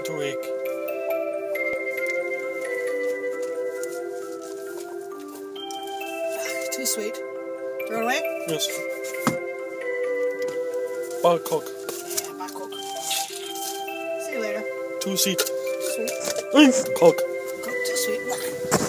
2 egg. Too sweet. Throw it away? Yes. Bar cook. Yeah, bad cook. See you later. Too sweet. Sweet. Cook. Cook, too sweet.